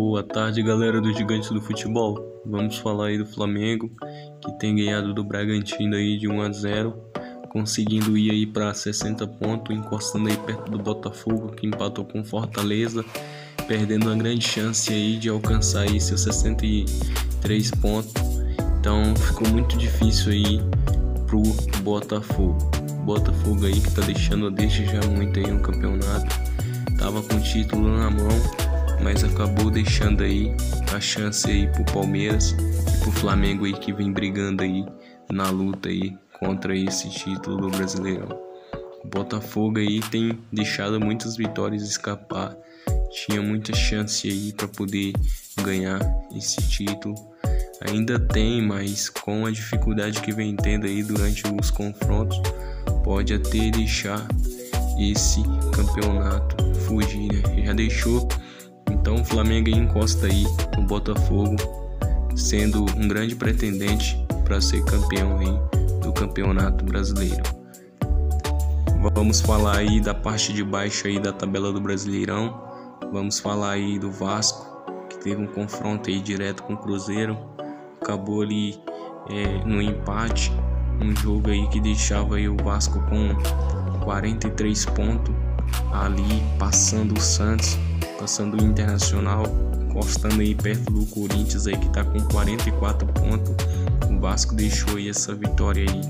Boa tarde, galera do Gigante do Futebol. Vamos falar aí do Flamengo, que tem ganhado do Bragantino aí de 1-0, conseguindo ir aí para 60 pontos, encostando aí perto do Botafogo, que empatou com Fortaleza, perdendo uma grande chance aí de alcançar aí seus 63 pontos. Então ficou muito difícil aí pro Botafogo. Botafogo aí que tá deixando desde já muito aí no campeonato. Tava com o título na mão, mas acabou deixando aí a chance aí pro Palmeiras e pro Flamengo aí, que vem brigando aí na luta aí contra esse título do Brasileirão. O Botafogo aí tem deixado muitas vitórias escapar, tinha muita chance aí para poder ganhar esse título. Ainda tem, mas com a dificuldade que vem tendo aí durante os confrontos, pode até deixar esse campeonato fugir, né? Já deixou. Então o Flamengo encosta aí no Botafogo, sendo um grande pretendente para ser campeão aí do Campeonato Brasileiro. Vamos falar aí da parte de baixo aí da tabela do Brasileirão. Vamos falar aí do Vasco, que teve um confronto aí direto com o Cruzeiro. Acabou ali no empate, um jogo aí que deixava aí o Vasco com 43 pontos, ali passando o Santos, passando o Internacional, encostando aí perto do Corinthians aí, que tá com 44 pontos. O Vasco deixou aí essa vitória aí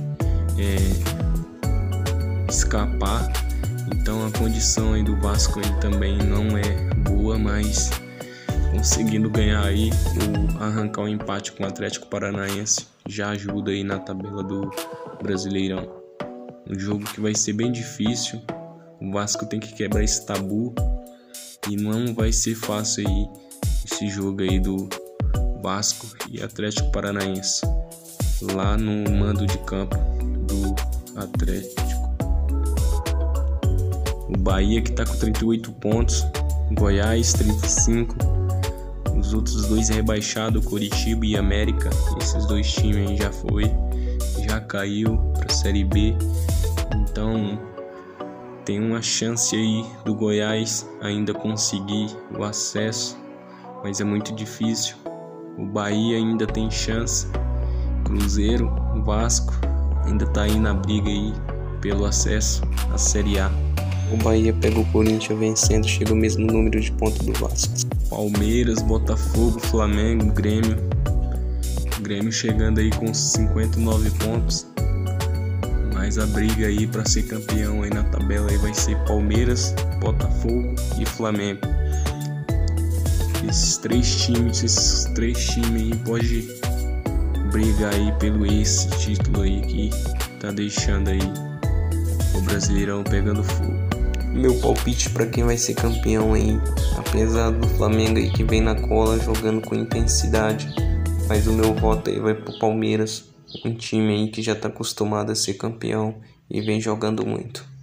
escapar. Então a condição aí do Vasco aí também não é boa, mas conseguindo ganhar aí, arrancar um empate com o Atlético Paranaense já ajuda aí na tabela do Brasileirão. Um jogo que vai ser bem difícil. O Vasco tem que quebrar esse tabu e não vai ser fácil aí esse jogo aí do Vasco e Atlético Paranaense, lá no mando de campo do Atlético. O Bahia, que tá com 38 pontos, Goiás 35, os outros dois rebaixados, Coritiba e América. Esses dois times aí já caiu pra Série B. Então tem uma chance aí do Goiás ainda conseguir o acesso, mas é muito difícil. O Bahia ainda tem chance, Cruzeiro, Vasco ainda tá aí na briga aí pelo acesso à Série A. O Bahia pega o Corinthians vencendo, chega ao mesmo número de pontos do Vasco. Palmeiras, Botafogo, Flamengo, Grêmio chegando aí com 59 pontos. Mas a briga aí para ser campeão aí na tabela aí vai ser Palmeiras, Botafogo e Flamengo. Esses três times aí pode brigar aí pelo esse título aí que tá deixando aí o Brasileirão pegando fogo. Meu palpite para quem vai ser campeão aí, apesar do Flamengo aí que vem na cola jogando com intensidade, mas o meu voto aí vai pro Palmeiras, um time aí que já tá acostumado a ser campeão e vem jogando muito.